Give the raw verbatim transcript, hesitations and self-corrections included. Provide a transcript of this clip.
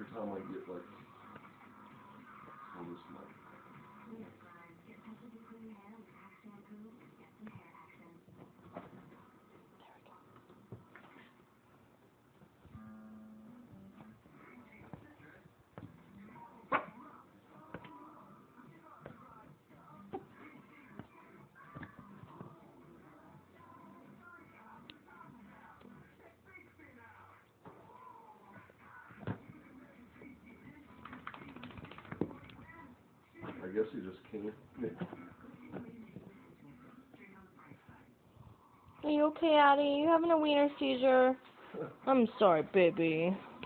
time I get like on this mic. I guess he just can't. Are you okay, Addie? You having a wiener seizure? I'm sorry, baby.